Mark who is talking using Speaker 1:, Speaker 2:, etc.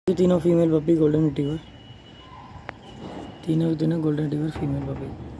Speaker 1: ये तीनों female puppy golden retriever, तीनों के तीनों गोल्डन रिट्रीवर फीमेल पपी।